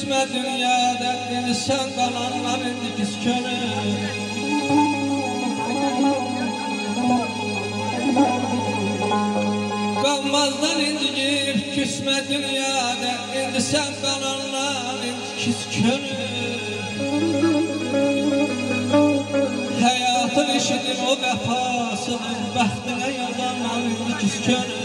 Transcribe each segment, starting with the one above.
küsme dünyada, sen kalanlar indi küskünü. Kalmazdan inciyip küsme dünyada, indi sen kalanlar indi küskünü. Hayatın işidir o vefasıdır, bəxtinə yazanlar indi küskünü.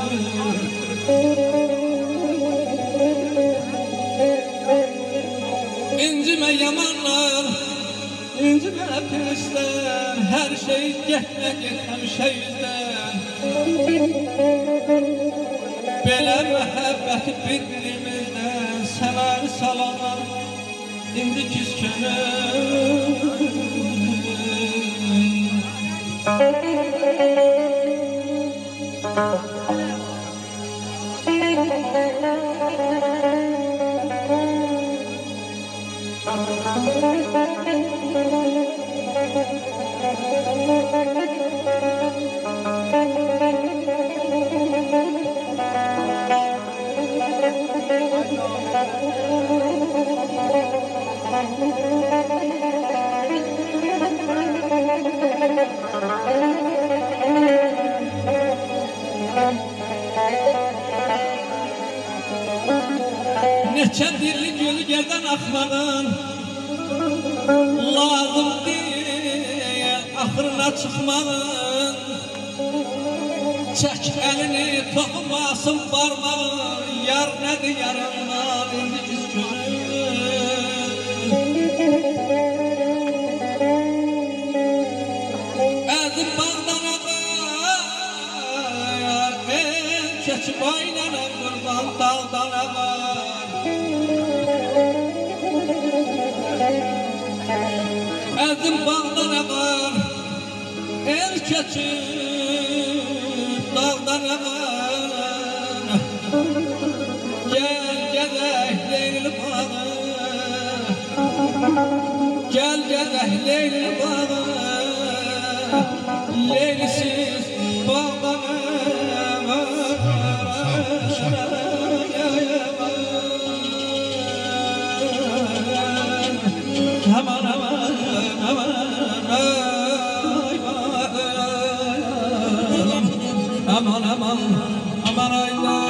İncime yamanlar, incime pisler, her şey getme get həmişə yüzlər. Belə məhəbbəti bir-birimizdən səməni salanlar indi küskünü. Neçə dilli gölü gerdən axmağın lazım deyil, axırına çıxmağın. Çək əlini toxunmasın barmağın, yar nədir yarından indi küskünü. Əzim bağdan ağar, keçib oynanır qurban dağdan ağar. Əzim bağdan ağar, el keçib dağdan ağar. Gel gəzək Leyli bağı, gel gəzək Leyli bağı. Leylisiz bağdan ağar. Aman aman aman aman aman aman aman